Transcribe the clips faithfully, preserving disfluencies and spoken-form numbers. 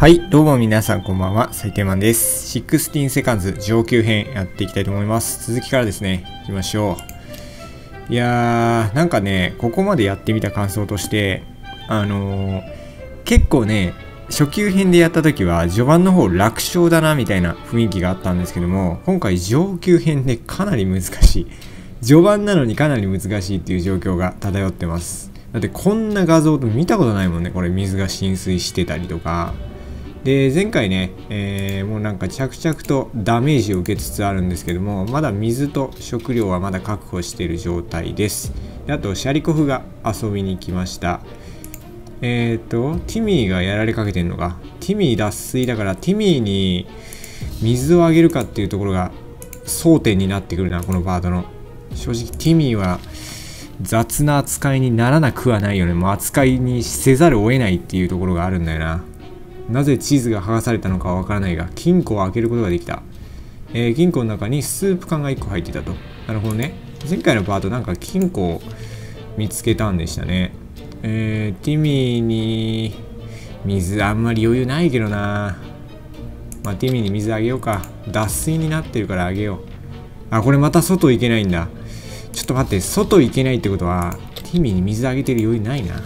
はい、どうも皆さんこんばんは、サイテンマンです。じゅうろくセカンズ上級編やっていきたいと思います。続きからですね、いきましょう。いやー、なんかね、ここまでやってみた感想として、あのー、結構ね、初級編でやった時は序盤の方楽勝だなみたいな雰囲気があったんですけども、今回上級編でかなり難しい。序盤なのにかなり難しいっていう状況が漂ってます。だってこんな画像と見たことないもんね、これ水が浸水してたりとか。で前回ね、えー、もうなんか着々とダメージを受けつつあるんですけども、まだ水と食料はまだ確保している状態です。であとシャリコフが遊びに来ました。えっとティミーがやられかけてんのか。ティミー脱水だからティミーに水をあげるかっていうところが争点になってくるな、このパートの。正直ティミーは雑な扱いにならなくはないよね。もう扱いにせざるを得ないっていうところがあるんだよな。なぜ地図が剥がされたのかはわからないが、金庫を開けることができた。えー、金庫の中にスープ缶がいっこ入っていたと。なるほどね。前回のパートなんか金庫を見つけたんでしたね。えー、ティミーに水あんまり余裕ないけどな。まあ、ティミーに水あげようか。脱水になってるからあげよう。あ、これまた外行けないんだ。ちょっと待って、外行けないってことは、ティミーに水あげてる余裕ないな。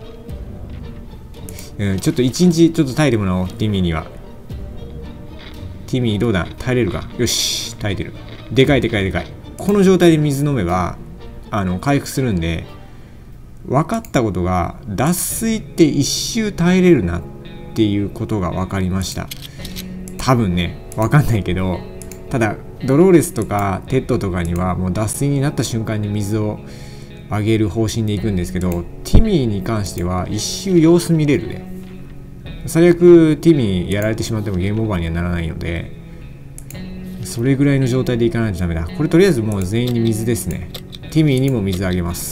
うん、ちょっと一日ちょっと耐えてもらおう、ティミーには。ティミーどうだ、耐えれるか。よし、耐えてる。でかいでかいでかい。この状態で水飲めば、あの、回復するんで、分かったことが、脱水って一周耐えれるなっていうことが分かりました。多分ね、分かんないけど、ただ、ドローレスとかテッドとかには、もう脱水になった瞬間に水をあげる方針でいくんですけど、ティミーに関しては一周様子見れるね。最悪ティミーやられてしまってもゲームオーバーにはならないので、それぐらいの状態でいかないとダメだ。これとりあえずもう全員に水ですね。ティミーにも水あげます。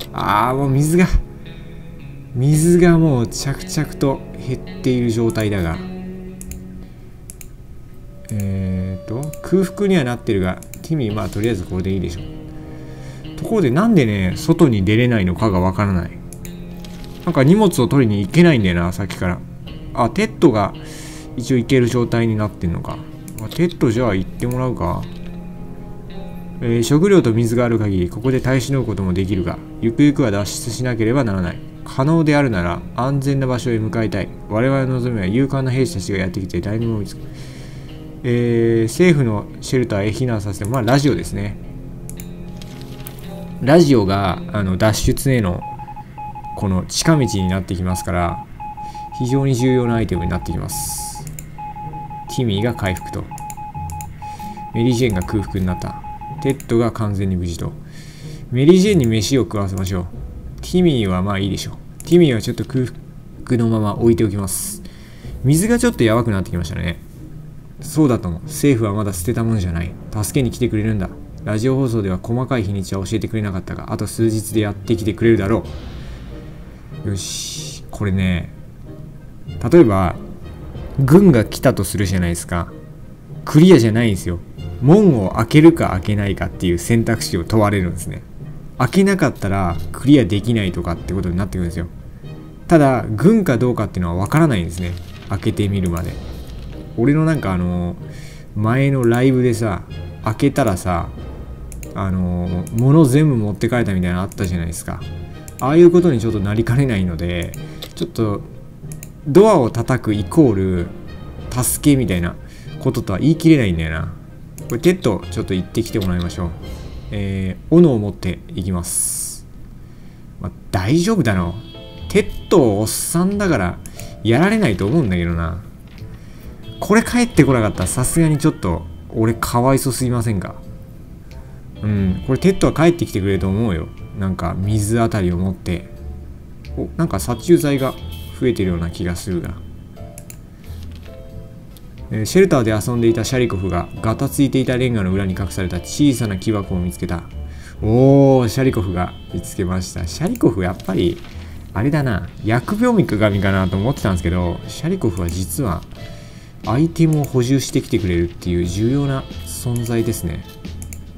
あー、もう水が水がもう着々と減っている状態だが、えーと空腹にはなってるが、ティミーまあとりあえずこれでいいでしょう。ところでなんでね外に出れないのかがわからない。なんか荷物を取りに行けないんだよな、さっきから。あ、テッドが一応行ける状態になってんのか。テッドじゃあ行ってもらうか。えー、食料と水がある限りここで耐え忍ぶこともできるが、ゆくゆくは脱出しなければならない。可能であるなら安全な場所へ向かいたい。我々の望みは勇敢な兵士たちがやってきて誰にも追いつく。えー、政府のシェルターへ避難させて、まあラジオですね。ラジオがあの脱出へのこの近道になってきますから、非常に重要なアイテムになってきます。ティミーが回復と、メリー・ジェーンが空腹になった、テッドが完全に無事と。メリー・ジェーンに飯を食わせましょう。ティミーはまあいいでしょう。ティミーはちょっと空腹のまま置いておきます。水がちょっとやばくなってきましたね。そうだとも、政府はまだ捨てたものじゃない。助けに来てくれるんだ。ラジオ放送では細かい日にちは教えてくれなかったが、あと数日でやってきてくれるだろう。よし、これね、例えば軍が来たとするじゃないですか。クリアじゃないんですよ。門を開けるか開けないかっていう選択肢を問われるんですね。開けなかったらクリアできないとかってことになってくるんですよ。ただ軍かどうかっていうのは分からないんですね、開けてみるまで。俺のなんかあの前のライブでさ、開けたらさ、あの物全部持って帰ったみたいなのあったじゃないですか。ああいうことにちょっとなりかねないので、ちょっとドアを叩くイコール助けみたいなこととは言い切れないんだよな。これテッドちょっと行ってきてもらいましょう。えー、斧を持っていきます。まあ、大丈夫だろう。テッドおっさんだからやられないと思うんだけどな。これ帰ってこなかったらさすがにちょっと俺かわいそすぎませんか。うん、これテッドは帰ってきてくれると思うよ。なんか水あたりを持って。お、なんか殺虫剤が増えてるような気がするが、えー、シェルターで遊んでいたシャリコフがガタついていたレンガの裏に隠された小さな木箱を見つけた。おー、シャリコフが見つけました。シャリコフやっぱりあれだな、疫病神かなと思ってたんですけど、シャリコフは実はアイテムを補充してきてくれるっていう重要な存在ですね。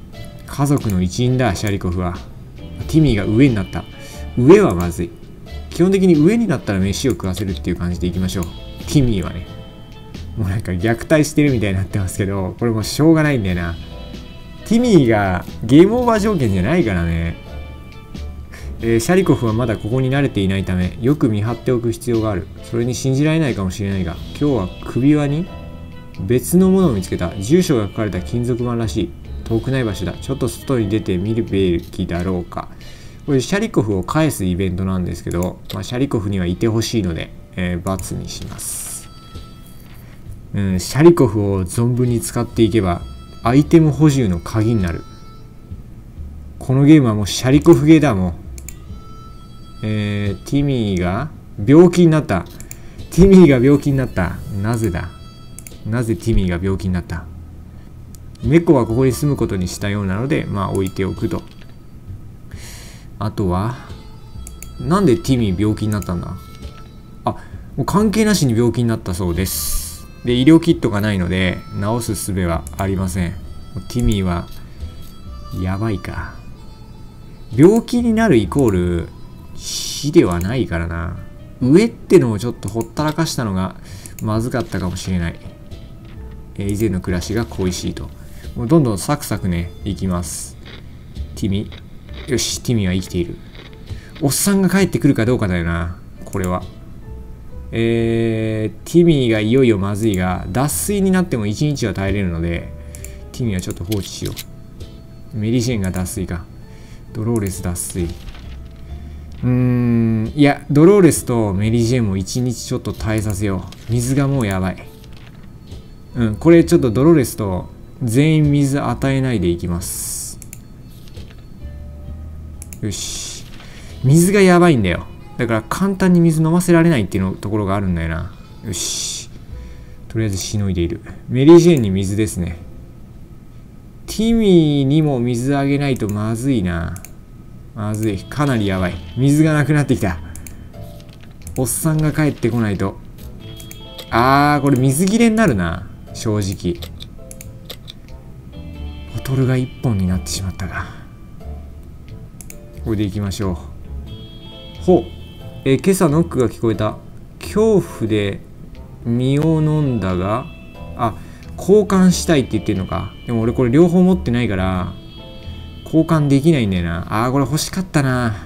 家族の一員だ、シャリコフは。ティミーが上になった。上はまずい。 基本的に上になったら飯を食わせるっていう感じでいきましょう。ティミーはね。もうなんか虐待してるみたいになってますけど、これもうしょうがないんだよな。ティミーがゲームオーバー条件じゃないからね。えー、シャリコフはまだここに慣れていないため、よく見張っておく必要がある。それに信じられないかもしれないが、今日は首輪に別のものを見つけた。住所が書かれた金属板らしい。遠くない場所だ。ちょっと外に出てみるべきだろうか。これシャリコフを返すイベントなんですけど、まあ、シャリコフにはいてほしいので、えー、×にします、うん。シャリコフを存分に使っていけばアイテム補充の鍵になる。このゲームはもうシャリコフゲーだもん。えー、ティミーが病気になった。ティミーが病気になった。なぜだなぜティミーが病気になった。猫はここに住むことにしたようなので、まあ置いておくと。あとは、なんでティミー病気になったんだ。あ、もう関係なしに病気になったそうです。で、医療キットがないので、治す術はありません。ティミーは、やばいか。病気になるイコール、死ではないからな。上ってのをちょっとほったらかしたのが、まずかったかもしれない。えー、以前の暮らしが恋しいと。もうどんどんサクサクね、いきます。ティミー。よし、ティミーは生きている。おっさんが帰ってくるかどうかだよな、これは。えー、ティミーがいよいよまずいが、脱水になってもいちにちは耐えれるので、ティミーはちょっと放置しよう。メリジェンが脱水か。ドローレス脱水。うーん、いや、ドローレスとメリジェンもいちにちちょっと耐えさせよう。水がもうやばい。うん、これちょっとドローレスと全員水与えないでいきます。よし。水がやばいんだよ。だから簡単に水飲ませられないっていうのところがあるんだよな。よし。とりあえずしのいでいる。メリージェーンに水ですね。ティミーにも水あげないとまずいな。まずい。かなりやばい。水がなくなってきた。おっさんが帰ってこないと。あー、これ水切れになるな。正直。ボトルがいっぽんになってしまったか。これでいきましょう。ほう。えー、今朝ノックが聞こえた。恐怖で身を飲んだが、あ、交換したいって言ってるのか。でも俺これ両方持ってないから、交換できないんだよな。あー、これ欲しかったな。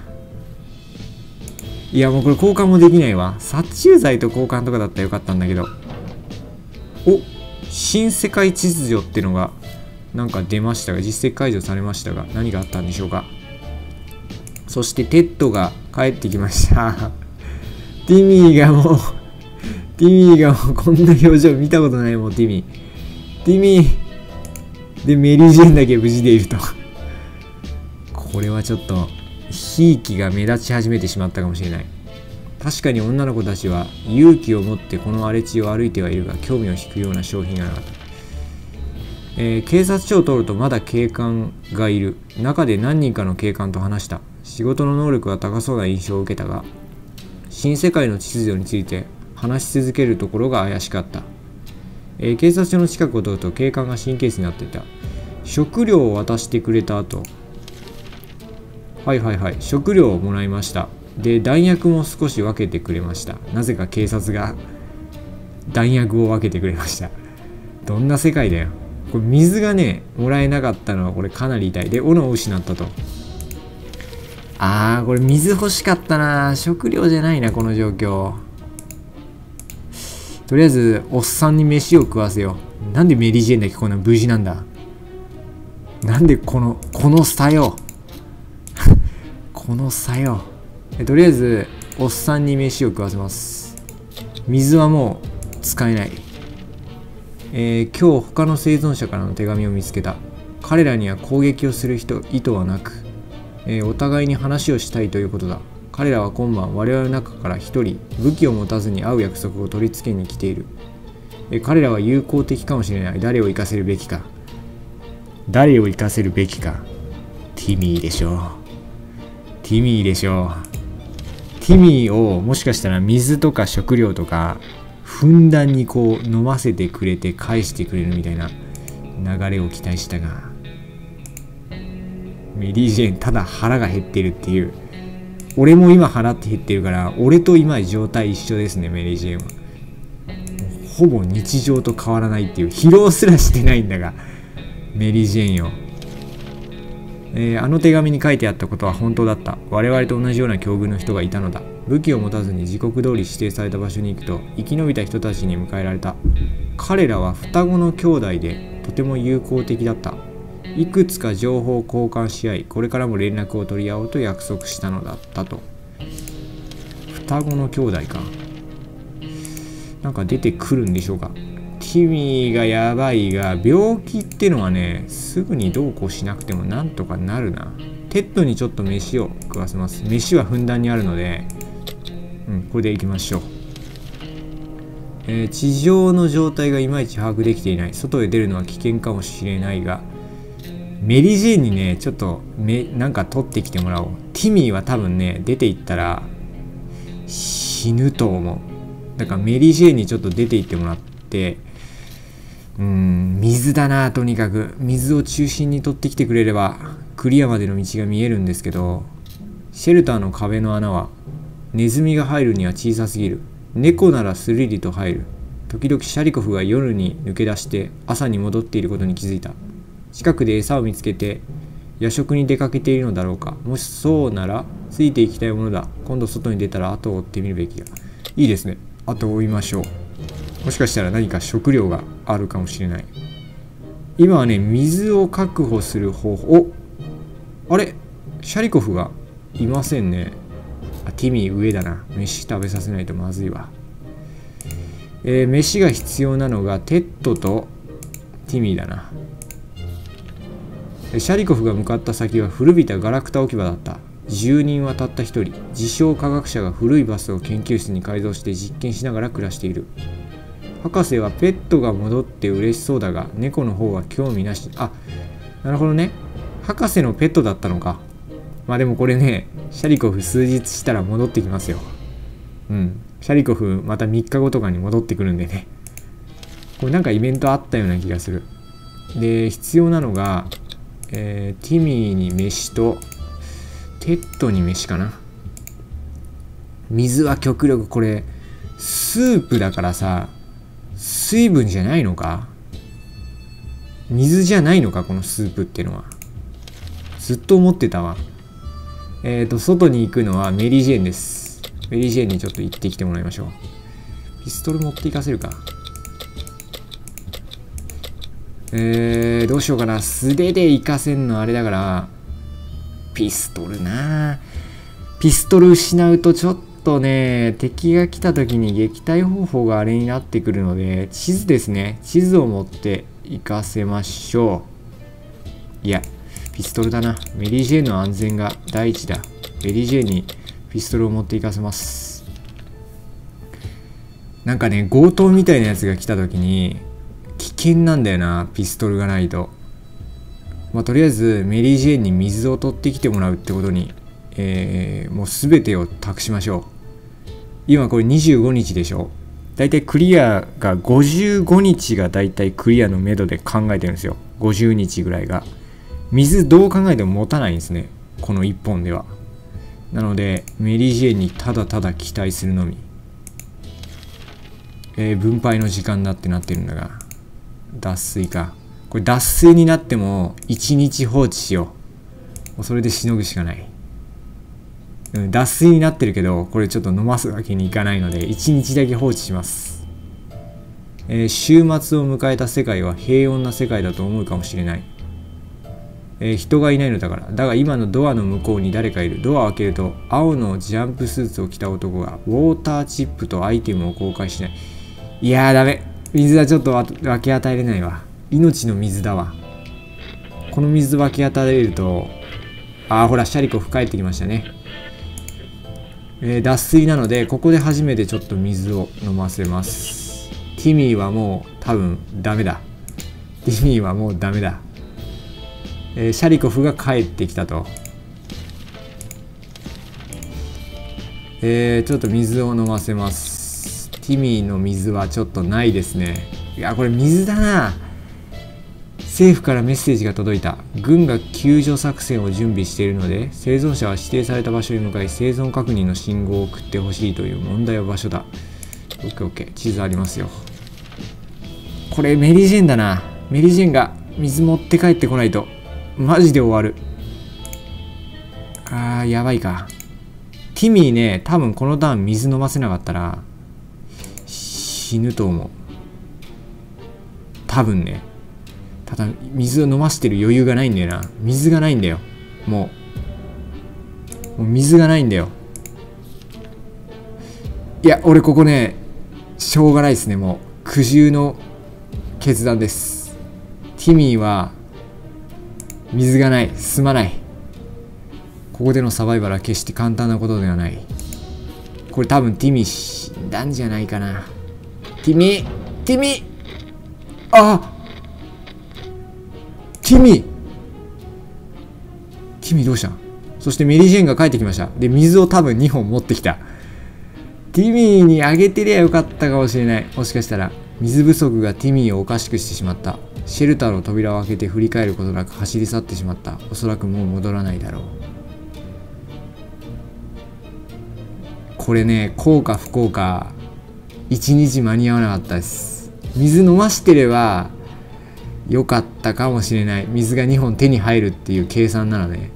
いや、もうこれ交換もできないわ。殺虫剤と交換とかだったらよかったんだけど。お、新世界秩序ってのが、なんか出ましたが、実績解除されましたが、何があったんでしょうか。そしてテッドが帰ってきました。ティミーがもう、ティミーがもうこんな表情見たことないもん、ティミー。ティミー。で、メリージェーンだけ無事でいると。これはちょっと、ひいきが目立ち始めてしまったかもしれない。確かに女の子たちは勇気を持ってこの荒れ地を歩いてはいるが、興味を引くような商品がなかった。えー、警察署を通るとまだ警官がいる。中で何人かの警官と話した。仕事の能力が高そうな印象を受けたが、新世界の秩序について話し続けるところが怪しかった。えー、警察署の近くを通ると警官が神経質になっていた。食料を渡してくれた後、はいはいはい、食料をもらいました。で、弾薬も少し分けてくれました。なぜか警察が弾薬を分けてくれました。どんな世界だよ。これ水がね、もらえなかったのはこれかなり痛い。で、斧を失ったと。あー、これ水欲しかったな。食料じゃないな、この状況。とりあえず、おっさんに飯を食わせよう。なんでメリージェーンだけこんな無事なんだ。なんでこの、この差よ。この差よ。とりあえず、おっさんに飯を食わせます。水はもう使えない。えー、今日他の生存者からの手紙を見つけた。彼らには攻撃をする人意図はなく、えー、お互いに話をしたいということだ。彼らは今晩我々の中から一人武器を持たずに会う約束を取り付けに来ている。えー、彼らは友好的かもしれない。誰を生かせるべきか。誰を生かせるべきか。ティミーでしょう。ティミーでしょう。ティミーをもしかしたら水とか食料とかふんだんにこう飲ませてくれて返してくれるみたいな流れを期待したが、メリージェーンただ腹が減ってるっていう。 俺も今払って減ってるから、俺と今状態一緒ですね、メリー・ジェーンは。ほぼ日常と変わらないっていう、疲労すらしてないんだが、メリー・ジェーンよ。えー、あの手紙に書いてあったことは本当だった。我々と同じような境遇の人がいたのだ。武器を持たずに時刻通り指定された場所に行くと、生き延びた人たちに迎えられた。彼らは双子の兄弟でとても友好的だった。いくつか情報を交換し合い、これからも連絡を取り合おうと約束したのだったと。双子の兄弟か。なんか出てくるんでしょうか。ティミーがやばいが、病気ってのはね、すぐにどうこうしなくてもなんとかなるな。テッドにちょっと飯を食わせます。飯はふんだんにあるので、うん、これでいきましょう。えー、地上の状態がいまいち把握できていない。外へ出るのは危険かもしれないが、メリー・ジェーンにね、ちょっとめなんか取ってきてもらおう。ティミーは多分ね、出ていったら死ぬと思う。だからメリー・ジェーンにちょっと出ていってもらって、うーん、水だな、とにかく。水を中心に取ってきてくれれば、クリアまでの道が見えるんですけど、シェルターの壁の穴は、ネズミが入るには小さすぎる。猫ならスリリと入る。時々シャリコフが夜に抜け出して朝に戻っていることに気づいた。近くで餌を見つけて夜食に出かけているのだろうか。もしそうならついていきたいものだ。今度外に出たら後を追ってみるべきだ。いいですね。後を追いましょう。もしかしたら何か食料があるかもしれない。今はね、水を確保する方法。お、あれシャリコフがいませんね。あ、ティミー上だな。飯食べさせないとまずいわ。えー、飯が必要なのがテッドとティミーだな。シャリコフが向かった先は古びたガラクタ置き場だった。住人はたった一人。自称科学者が古いバスを研究室に改造して実験しながら暮らしている。博士はペットが戻って嬉しそうだが、猫の方は興味なし。あ、なるほどね。博士のペットだったのか。まあでもこれね、シャリコフ数日したら戻ってきますよ。うん。シャリコフまたみっかごとかに戻ってくるんでね。これなんかイベントあったような気がする。で、必要なのが、えー、ティミーに飯と、テッドに飯かな。水は極力これ、スープだからさ、水分じゃないのか？水じゃないのかこのスープっていうのは。ずっと思ってたわ。えっと、外に行くのはメリー・ジェーンです。メリー・ジェーンにちょっと行ってきてもらいましょう。ピストル持っていかせるか。えー、どうしようかな。素手で行かせんのあれだから、ピストルな。ピストル失うとちょっとね、敵が来た時に撃退方法があれになってくるので、地図ですね。地図を持って行かせましょう。いや、ピストルだな。メリー・ジェーンの安全が第一だ。メリー・ジェーンにピストルを持って行かせます。なんかね、強盗みたいなやつが来た時に、危険なんだよな、ピストルがないと。まあ、とりあえず、メリー・ジェーンに水を取ってきてもらうってことに、えー、もう全てを託しましょう。今これにじゅうごにちでしょ。だいたいクリアがごじゅうごにちがだいたいクリアのめどで考えてるんですよ。ごじゅうにちぐらいが。水どう考えても持たないんですね。このいっぽんでは。なので、メリー・ジェーンにただただ期待するのみ。えー、分配の時間だってなってるんだが。脱水か。これ脱水になってもいちにち放置しよう。もうそれでしのぐしかない。うん、脱水になってるけど、これちょっと飲ますわけにいかないので、いちにちだけ放置します。えー、週末を迎えた世界は平穏な世界だと思うかもしれない。えー、人がいないのだから。だが今のドアの向こうに誰かいる。ドアを開けると、青のジャンプスーツを着た男がウォーターチップとアイテムを公開しない。いやーダメ。水はちょっと分け与えれないわ。命の水だわ。この水分け与えると、ああ、ほら、シャリコフ帰ってきましたね。えー、脱水なので、ここで初めてちょっと水を飲ませます。ティミーはもう多分ダメだ。ティミーはもうダメだ。えー、シャリコフが帰ってきたと。えー、ちょっと水を飲ませます。ティミーの水はちょっとないですね。いや、これ水だな。 政府からメッセージが届いた。軍が救助作戦を準備しているので、生存者は指定された場所に向かい生存確認の信号を送ってほしいという問題は場所だ。オッケーオッケー。地図ありますよ。これメリジェンだな。メリジェンが水持って帰ってこないとマジで終わる。あーやばいか。ティミーね、多分このターン水飲ませなかったら死ぬと思う。多分ね。ただ水を飲ませてる余裕がないんだよな。水がないんだよ。もう。もう水がないんだよ。いや、俺ここね、しょうがないですね。もう苦渋の決断です。ティミーは水がない。進まない。ここでのサバイバルは決して簡単なことではない。これ多分ティミー死んだんじゃないかな。ティミーティミーあティミーティミーどうしたん？そしてメリー・ジェーンが帰ってきました。で、水を多分にほん持ってきた。ティミーにあげてりゃよかったかもしれない。もしかしたら水不足がティミーをおかしくしてしまった。シェルターの扉を開けて振り返ることなく走り去ってしまった。おそらくもう戻らないだろう。これね、幸か不幸かいちにち間に合わなかったです。水飲ましてればよかったかもしれない。水がにほん手に入るっていう計算ならね。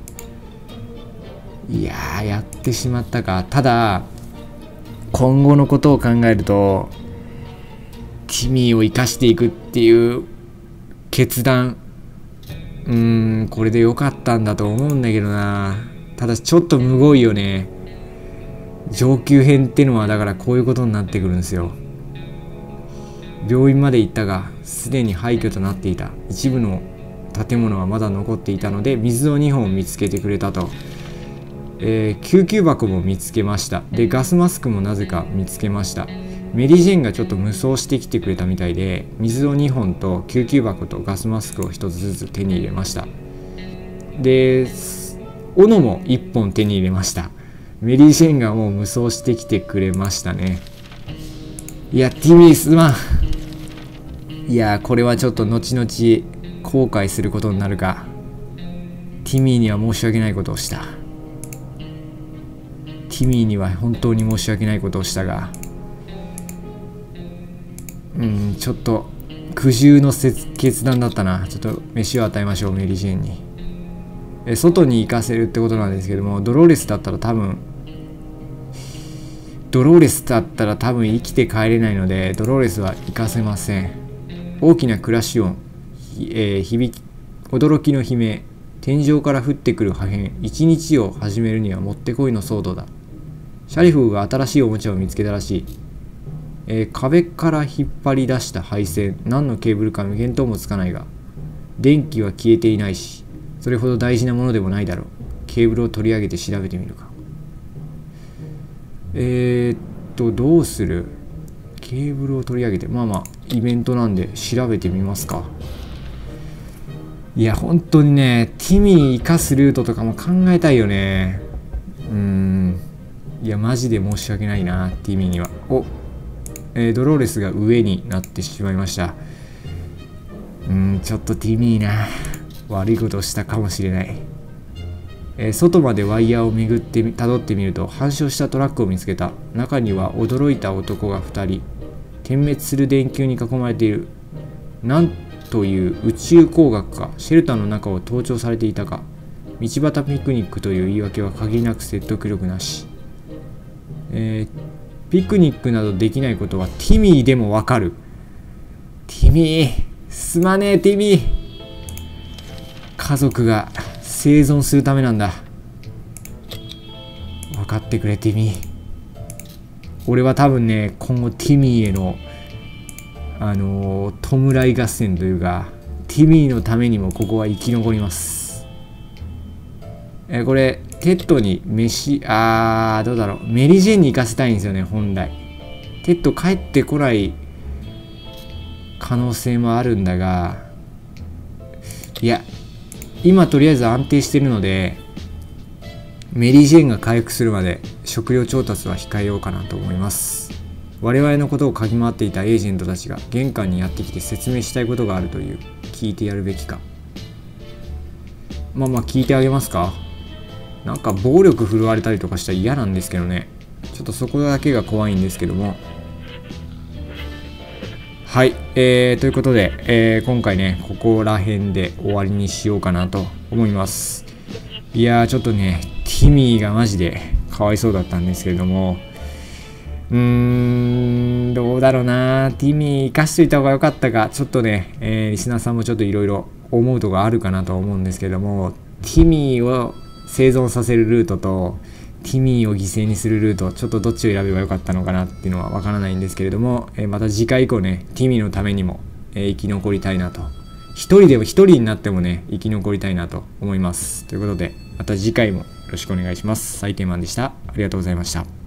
いやー、やってしまったか。ただ今後のことを考えるとティミーを生かしていくっていう決断、うーんこれでよかったんだと思うんだけどな。ただちょっとむごいよね。上級編ってのはだからこういうことになってくるんですよ。病院まで行ったがすでに廃墟となっていた。一部の建物はまだ残っていたので水をにほん見つけてくれたと。えー、救急箱も見つけました。でガスマスクもなぜか見つけました。メリー・ジェーンがちょっと無双してきてくれたみたいで、水をにほんと救急箱とガスマスクをひとつずつ手に入れました。で斧もいっぽん手に入れました。メリー・ジェーンがもう無双してきてくれましたね。いやティミーすまん。いやこれはちょっと後々後悔することになるが、ティミーには申し訳ないことをした。ティミーには本当に申し訳ないことをしたが、うんちょっと苦渋の決断だったな。ちょっと飯を与えましょうメリー・ジェーンに。え外に行かせるってことなんですけども、ドローレスだったら多分ドローレスだったら多分生きて帰れないのでドローレスは行かせません。大きなクラッシュ音、えー、響き驚きの悲鳴、天井から降ってくる破片、一日を始めるにはもってこいの騒動だ。シャリフが新しいおもちゃを見つけたらしい。えー、壁から引っ張り出した配線、何のケーブルか見当もつかないが電気は消えていないしそれほど大事なものでもないだろう。ケーブルを取り上げて調べてみるか。えー、っとどうする。ケーブルを取り上げて、まあまあイベントなんで調べてみますか。いや本当にねティミー生かすルートとかも考えたいよね。うーんいやマジで申し訳ないなティミーには。お、えー、ドローレスが上になってしまいました。うーんちょっとティミーな悪いことをしたかもしれない。えー、外までワイヤーを巡って辿ってみると反射したトラックを見つけた。中には驚いた男がふたり。点滅する電球に囲まれている。なんという宇宙工学か。シェルターの中を盗聴されていたか。道端ピクニックという言い訳は限りなく説得力なし。えー、ピクニックなどできないことはティミーでもわかる。ティミーすまねえティミー。家族が生存するためなんだ。分かってくれティミー。俺は多分ね今後ティミーへのあのー、弔い合戦というかティミーのためにもここは生き残ります。えー、これテッドに飯あーどうだろう。メリジェンに行かせたいんですよね本来。テッド帰ってこない可能性もあるんだが、いや今とりあえず安定してるのでメリー・ジェーンが回復するまで食料調達は控えようかなと思います。 我々のことを嗅ぎ回っていたエージェントたちが玄関にやってきて説明したいことがあるという。聞いてやるべきか。まあまあ聞いてあげますか。なんか暴力振るわれたりとかしたら嫌なんですけどね。ちょっとそこだけが怖いんですけども。はい、えー、ということで、えー、今回ねここら辺で終わりにしようかなと思います。いやーちょっとねティミーがマジでかわいそうだったんですけれども、うーんどうだろうな。ティミー生かしといた方が良かったか。ちょっとね、えー、リスナーさんもちょっといろいろ思うところあるかなと思うんですけども、ティミーを生存させるルートとティミーを犠牲にするルート、ちょっとどっちを選べばよかったのかなっていうのはわからないんですけれども、えー、また次回以降ねティミーのためにも、えー、生き残りたいなと、一人でも一人になってもね生き残りたいなと思います。ということでまた次回もよろしくお願いします。サイテンマンでした。ありがとうございました。